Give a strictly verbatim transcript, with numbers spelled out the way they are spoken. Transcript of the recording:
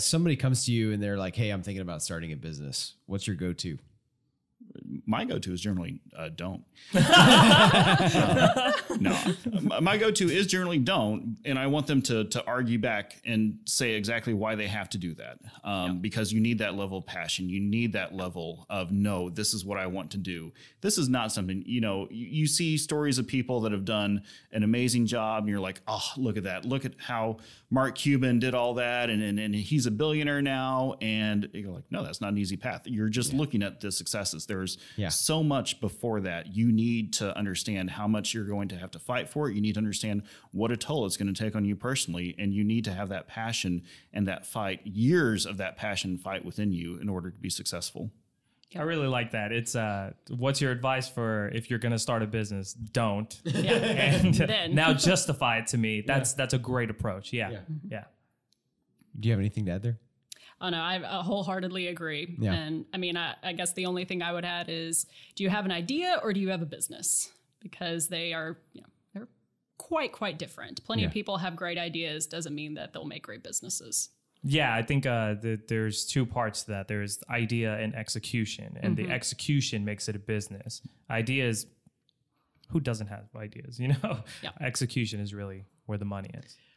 Somebody comes to you and they're like, hey, I'm thinking about starting a business. What's your go-to? My go-to is generally uh, don't. uh, no, my go-to is generally don't, and I want them to to argue back and say exactly why they have to do that. Um, yep. Because you need that level of passion, you need that level of no, this is what I want to do. This is not something, you know. You, you see stories of people that have done an amazing job, and you're like, oh, look at that, look at how Mark Cuban did all that, and and, and he's a billionaire now, and you're like, no, that's not an easy path. You're just yeah. looking at the successes. There's yeah. so much before that. You need to understand how much you're going to have to fight for it. You need to understand what a toll it's going to take on you personally. And you need to have that passion and that fight, years of that passion fight within you in order to be successful. I really like that. It's uh, what's your advice for if you're going to start a business? Don't. Yeah. And now justify it to me. That's, yeah. that's a great approach. Yeah. Yeah. yeah. Do you have anything to add there? Oh, no, I uh, wholeheartedly agree. Yeah. And I mean, I, I guess the only thing I would add is, do you have an idea or do you have a business? Because they are, you know, they're quite, quite different. Plenty Yeah. of people have great ideas. Doesn't mean that they'll make great businesses. Yeah, I think uh, the, there's two parts to that. There's idea and execution, and mm-hmm. the execution makes it a business. Ideas, who doesn't have ideas, you know? Yeah. Execution is really where the money is.